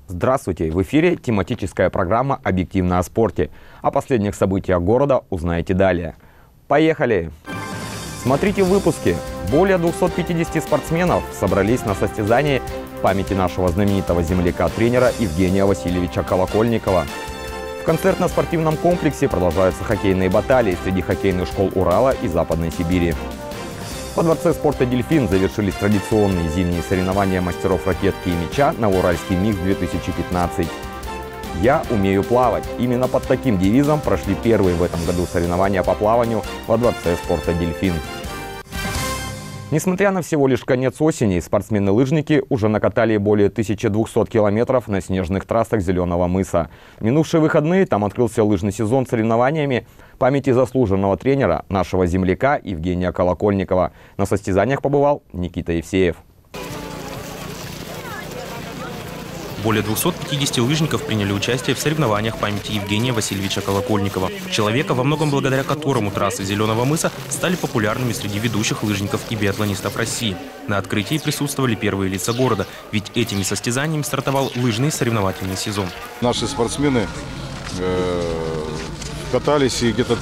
Здравствуйте! В эфире тематическая программа «Объективно о спорте». О последних событиях города узнаете далее. Поехали! Смотрите в выпуске. Более 250 спортсменов собрались на состязании в памяти нашего знаменитого земляка-тренера Евгения Васильевича Колокольникова. В концертно-спортивном комплексе продолжаются хоккейные баталии среди хоккейных школ Урала и Западной Сибири. Во Дворце спорта «Дельфин» завершились традиционные зимние соревнования мастеров ракетки и мяча «Новоуральский микс-2015». «Я умею плавать». Именно под таким девизом прошли первые в этом году соревнования по плаванию во Дворце спорта «Дельфин». Несмотря на всего лишь конец осени, спортсмены-лыжники уже накатали более 1200 километров на снежных трассах Зеленого мыса. В минувшие выходные там открылся лыжный сезон с соревнованиями памяти заслуженного тренера, нашего земляка Евгения Колокольникова. На состязаниях побывал Никита Евсеев. Более 250 лыжников приняли участие в соревнованиях памяти Евгения Васильевича Колокольникова. Человека, во многом благодаря которому трассы Зеленого мыса стали популярными среди ведущих лыжников и биатлонистов России. На открытии присутствовали первые лица города, ведь этими состязаниями стартовал лыжный соревновательный сезон. Наши спортсмены катались и где-то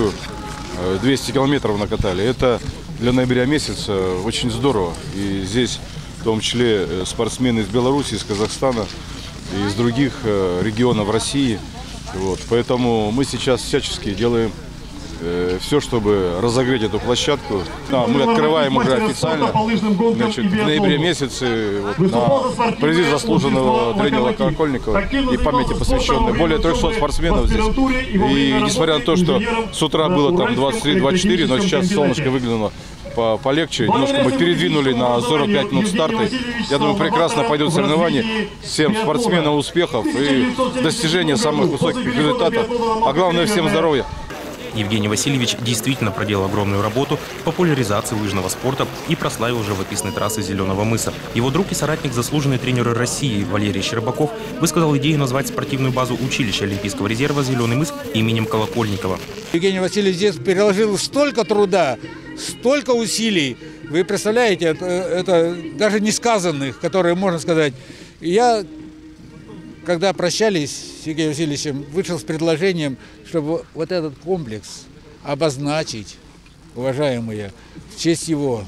1200 километров накатали. Это для ноября месяца очень здорово. И здесь в том числе спортсмены из Беларуси, из Казахстана и из других регионов России. Поэтому мы сейчас всячески делаем все, чтобы разогреть эту площадку. Мы открываем уже официально в ноябре месяце на призыв заслуженного тренера Колокольникова и памяти посвященной. Более 300 спортсменов здесь. И несмотря на то, что с утра было там 23-24, но сейчас солнышко выглянуло полегче. Немножко мы передвинули на 45 минут старта. Я думаю, прекрасно пойдет соревнование. Всем спортсменам успехов и достижения самых высоких результатов. А главное, всем здоровья. Евгений Васильевич действительно проделал огромную работу в популяризации лыжного спорта и прославил живописные трассы Зеленого мыса. Его друг и соратник, заслуженный тренер России Валерий Щербаков, высказал идею назвать спортивную базу училища Олимпийского резерва «Зеленый мыс» именем Колокольникова. Евгений Васильевич здесь приложил столько труда, столько усилий. Вы представляете, это даже несказанных, которые можно сказать. Я, когда прощались с Евгением Васильевичем, вышел с предложением, чтобы вот этот комплекс обозначить, уважаемые, в честь его.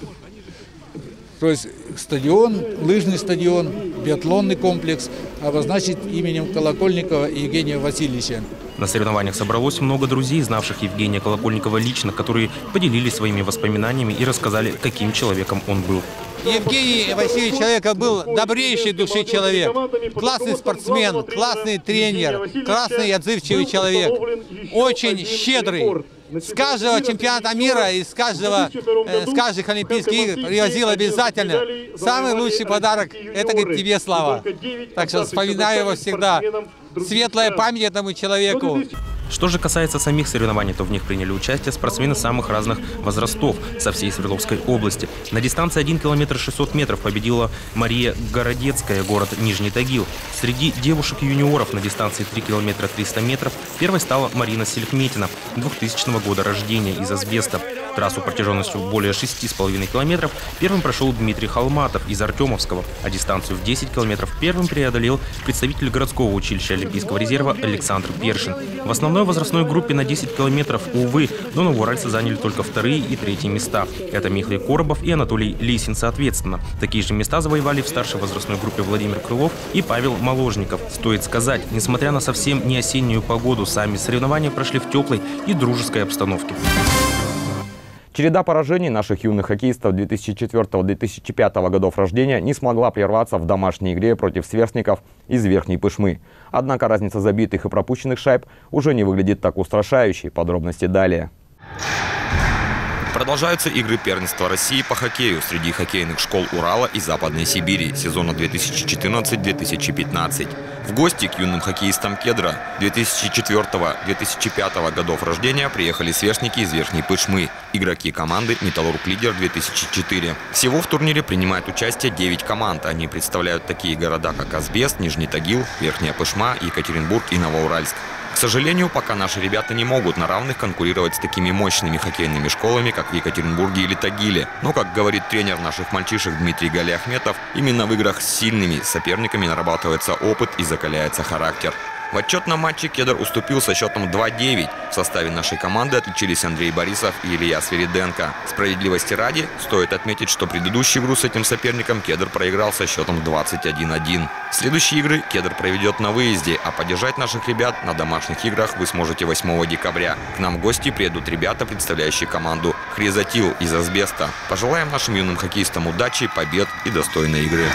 То есть стадион, лыжный стадион, биатлонный комплекс обозначить именем Колокольникова и Евгения Васильевича. На соревнованиях собралось много друзей, знавших Евгения Колокольникова лично, которые поделились своими воспоминаниями и рассказали, каким человеком он был. Евгений Васильевич был добрейшей души человек, классный спортсмен, классный тренер, классный и отзывчивый человек, очень щедрый. С каждого чемпионата мира и с каждых Олимпийских игр привозил обязательно. Самый лучший подарок – это, говорит, тебе, Слава. Так что вспоминаю его всегда. Светлая память этому человеку. Что же касается самих соревнований, то в них приняли участие спортсмены самых разных возрастов со всей Свердловской области. На дистанции 1 километр 600 метров победила Мария Городецкая, город Нижний Тагил. Среди девушек-юниоров на дистанции 3 километра 300 метров первой стала Марина Селихметина, 2000 года рождения, из Асбеста. Трассу протяженностью более 6,5 километров первым прошел Дмитрий Холматов из Артемовского, а дистанцию в 10 километров первым преодолел представитель городского училища Олимпийского резерва Александр Першин. В основной возрастной группе на 10 километров, увы, но новоуральцы заняли только 2-е и 3-е места. Это Михаил Коробов и Анатолий Лисин соответственно. Такие же места завоевали в старшей возрастной группе Владимир Крылов и Павел Моложников. Стоит сказать, несмотря на совсем не осеннюю погоду, сами соревнования прошли в теплой и дружеской обстановке. Череда поражений наших юных хоккеистов 2004-2005 годов рождения не смогла прерваться в домашней игре против сверстников из Верхней Пышмы. Однако разница забитых и пропущенных шайб уже не выглядит так устрашающей. Подробности далее. Продолжаются игры первенства России по хоккею среди хоккейных школ Урала и Западной Сибири сезона 2014-2015. В гости к юным хоккеистам Кедра 2004-2005 годов рождения приехали сверстники из Верхней Пышмы. игроки команды «Металлург Лидер-2004». Всего в турнире принимает участие 9 команд. Они представляют такие города, как Азбест, Нижний Тагил, Верхняя Пышма, Екатеринбург и Новоуральск. К сожалению, пока наши ребята не могут на равных конкурировать с такими мощными хоккейными школами, как в Екатеринбурге или Тагиле. Но, как говорит тренер наших мальчишек Дмитрий Галиахметов, именно в играх с сильными соперниками нарабатывается опыт и закаляется характер. В отчетном матче Кедр уступил со счетом 2-9. В составе нашей команды отличились Андрей Борисов и Илья Свириденко. Справедливости ради, стоит отметить, что предыдущую игру с этим соперником Кедр проиграл со счетом 21-1. Следующие игры Кедр проведет на выезде, а поддержать наших ребят на домашних играх вы сможете 8 декабря. К нам в гости приедут ребята, представляющие команду Хризатил из Азбеста. Пожелаем нашим юным хоккеистам удачи, побед и достойной игры.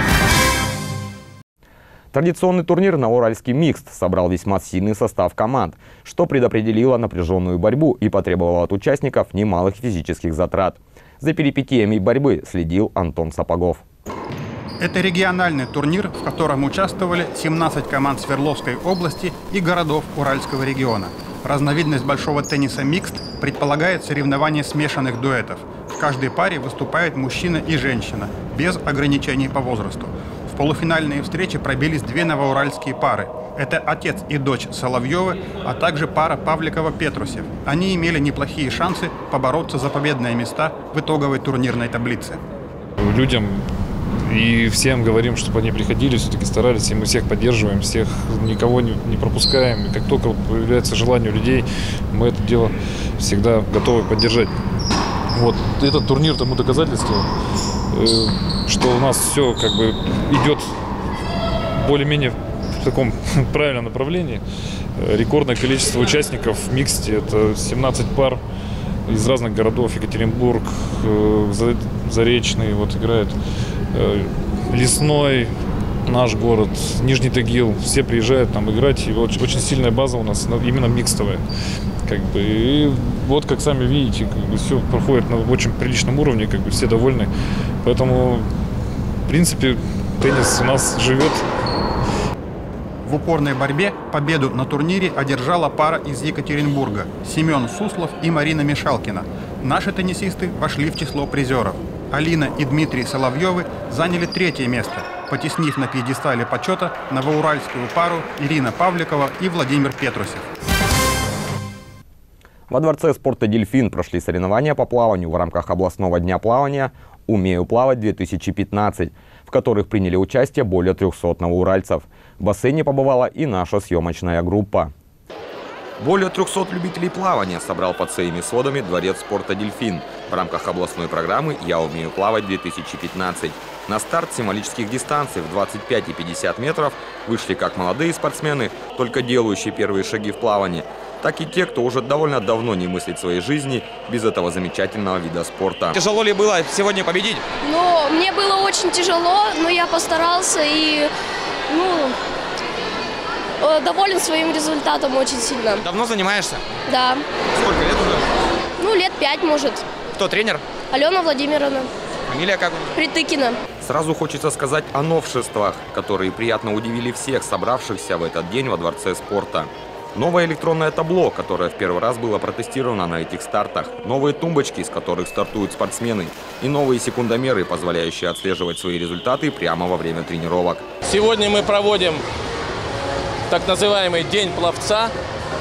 Традиционный турнир «Новоуральский микст» собрал весьма сильный состав команд, что предопределило напряженную борьбу и потребовало от участников немалых физических затрат. За перипетиями борьбы следил Антон Сапогов. Это региональный турнир, в котором участвовали 17 команд Свердловской области и городов Уральского региона. Разновидность большого тенниса «Микст» предполагает соревнование смешанных дуэтов. В каждой паре выступает мужчина и женщина, без ограничений по возрасту. В полуфинальные встречи пробились две новоуральские пары. Это отец и дочь Соловьевы, а также пара Павликова-Петрусев. Они имели неплохие шансы побороться за победные места в итоговой турнирной таблице. Людям и всем говорим, чтобы они приходили, все-таки старались, и мы всех поддерживаем, всех никого не пропускаем. И как только появляется желание у людей, мы это дело всегда готовы поддержать. Вот этот турнир тому доказательство, что у нас все как бы идет более-менее в таком правильном направлении. Рекордное количество участников в миксте – это 17 пар из разных городов. Екатеринбург, Заречный вот играет, Лесной, наш город, Нижний Тагил. Все приезжают там играть, и очень сильная база у нас именно микстовая. Как бы, и вот, как сами видите, как бы, все проходит на очень приличном уровне, как бы, все довольны. Поэтому, в принципе, теннис у нас живет. В упорной борьбе победу на турнире одержала пара из Екатеринбурга – Семен Суслов и Марина Мишалкина. Наши теннисисты вошли в число призеров. Алина и Дмитрий Соловьевы заняли 3-е место, потеснив на пьедестале почета новоуральскую пару Ирина Павликова и Владимир Петрусев. Во Дворце спорта «Дельфин» прошли соревнования по плаванию в рамках областного дня плавания «Умею плавать-2015», в которых приняли участие более 300 новоуральцев. В бассейне побывала и наша съемочная группа. Более 300 любителей плавания собрал под своими сводами Дворец спорта «Дельфин» в рамках областной программы «Я умею плавать-2015». На старт символических дистанций в 25 и 50 метров вышли как молодые спортсмены, только делающие первые шаги в плавании, так и те, кто уже довольно давно не мыслит своей жизни без этого замечательного вида спорта. Тяжело ли было сегодня победить? Ну, мне было очень тяжело, но я постарался и, доволен своим результатом очень сильно. Давно занимаешься? Да. Сколько лет уже? Лет 5, может. Кто тренер? Алена Владимировна. Фамилия как? Притыкина. Сразу хочется сказать о новшествах, которые приятно удивили всех собравшихся в этот день во Дворце спорта. Новое электронное табло, которое в первый раз было протестировано на этих стартах. Новые тумбочки, с которых стартуют спортсмены. И новые секундомеры, позволяющие отслеживать свои результаты прямо во время тренировок. Сегодня мы проводим так называемый День пловца.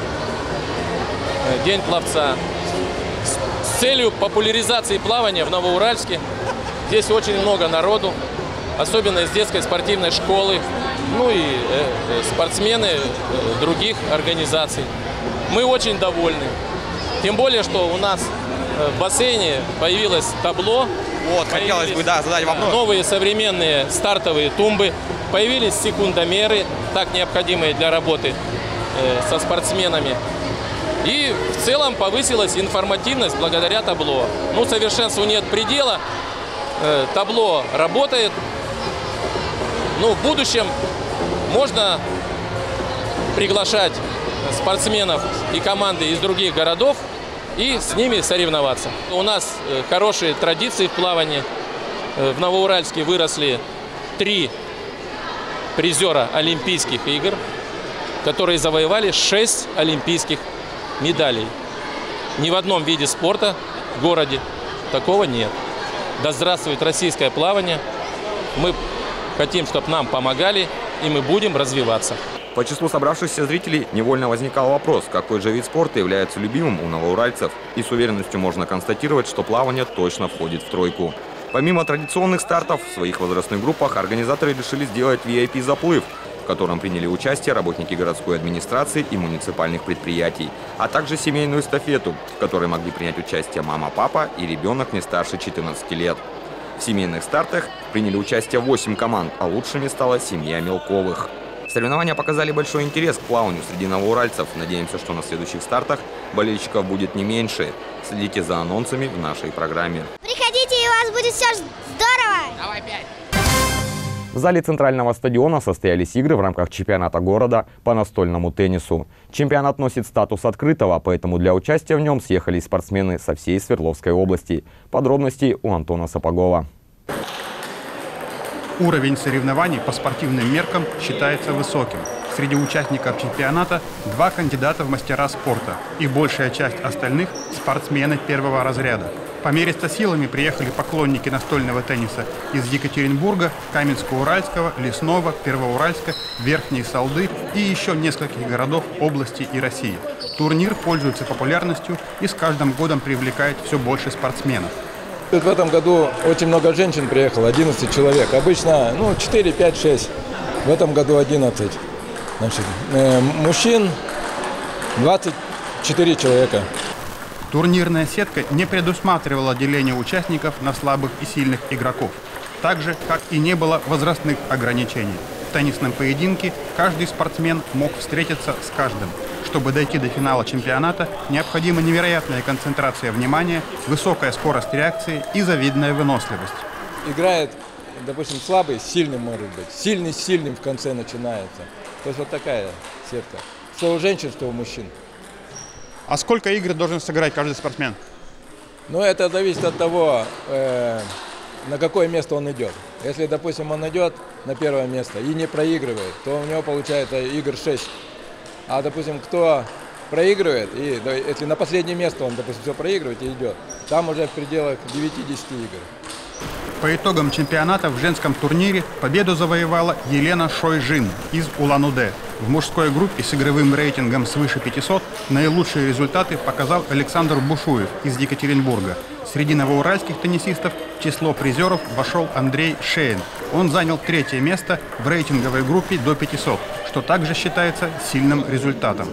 День пловца. С целью популяризации плавания в Новоуральске. Здесь очень много народу, особенно из детской спортивной школы. И спортсмены других организаций. Мы очень довольны. Тем более, что у нас в бассейне появилось табло. Хотелось бы задать вопрос. Новые современные стартовые тумбы. Появились секундомеры, так необходимые для работы со спортсменами. И в целом повысилась информативность благодаря табло. Совершенству нет предела. Табло работает. В будущем можно приглашать спортсменов и команды из других городов и с ними соревноваться. У нас хорошие традиции в плавании. В Новоуральске выросли 3 призера Олимпийских игр, которые завоевали 6 олимпийских медалей. Ни в одном виде спорта в городе, такого нет. Да здравствует российское плавание. Мы хотим, чтобы нам помогали, и мы будем развиваться. По числу собравшихся зрителей невольно возникал вопрос, какой же вид спорта является любимым у новоуральцев. И с уверенностью можно констатировать, что плавание точно входит в тройку. Помимо традиционных стартов, в своих возрастных группах организаторы решили сделать VIP-заплыв, в котором приняли участие работники городской администрации и муниципальных предприятий, а также семейную эстафету, в которой могли принять участие мама, папа и ребенок не старше 14 лет. В семейных стартах приняли участие 8 команд, а лучшими стала семья Мелковых. Соревнования показали большой интерес к плаванию среди новоуральцев. Надеемся, что на следующих стартах болельщиков будет не меньше. Следите за анонсами в нашей программе. Приходите, и у вас будет все здорово! Давай 5! В зале центрального стадиона состоялись игры в рамках чемпионата города по настольному теннису. Чемпионат носит статус открытого, поэтому для участия в нем съехались спортсмены со всей Свердловской области. Подробности у Антона Сапогова. Уровень соревнований по спортивным меркам считается высоким. Среди участников чемпионата 2 кандидата в мастера спорта и большая часть остальных – спортсмены первого разряда. Помериться силами приехали поклонники настольного тенниса из Екатеринбурга, Каменска-Уральского, Лесного, Первоуральска, Верхней Салды и еще нескольких городов области и России. Турнир пользуется популярностью и с каждым годом привлекает все больше спортсменов. В этом году очень много женщин приехало, 11 человек. Обычно 4, 5, 6. В этом году 11. Значит, мужчин 24 человека. Турнирная сетка не предусматривала деление участников на слабых и сильных игроков. Так же, как и не было возрастных ограничений. В теннисном поединке каждый спортсмен мог встретиться с каждым. Чтобы дойти до финала чемпионата, необходима невероятная концентрация внимания, высокая скорость реакции и завидная выносливость. Играет, допустим, слабый, сильный может быть. Сильный с сильным в конце начинается. То есть вот такая сетка. Что у женщин, что у мужчин. А сколько игр должен сыграть каждый спортсмен? Это зависит от того, на какое место он идет. Если, допустим, он идет на первое место и не проигрывает, то у него получается игр 6. А, допустим, кто проигрывает, и если на последнее место он, допустим, все проигрывает и идет, там уже в пределах 9-10 игр. По итогам чемпионата в женском турнире победу завоевала Елена Шойжин из Улан-Удэ. В мужской группе с игровым рейтингом свыше 500 наилучшие результаты показал Александр Бушуев из Екатеринбурга. Среди новоуральских теннисистов в число призеров вошел Андрей Шейн. Он занял 3-е место в рейтинговой группе до 500, что также считается сильным результатом.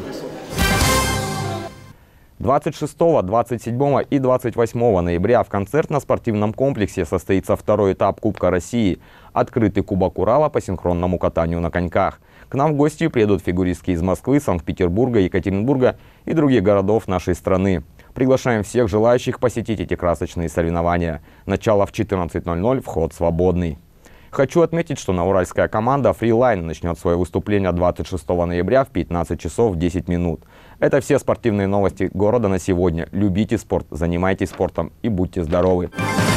26, 27 и 28 ноября в концертно-спортивном комплексе состоится 2-й этап Кубка России «Открытый Кубок Урала» по синхронному катанию на коньках. К нам в гости приедут фигуристки из Москвы, Санкт-Петербурга, Екатеринбурга и других городов нашей страны. Приглашаем всех желающих посетить эти красочные соревнования. Начало в 14:00, вход свободный. Хочу отметить, что новоуральская команда Freeline начнет свое выступление 26 ноября в 15 часов 10 минут. Это все спортивные новости города на сегодня. Любите спорт, занимайтесь спортом и будьте здоровы!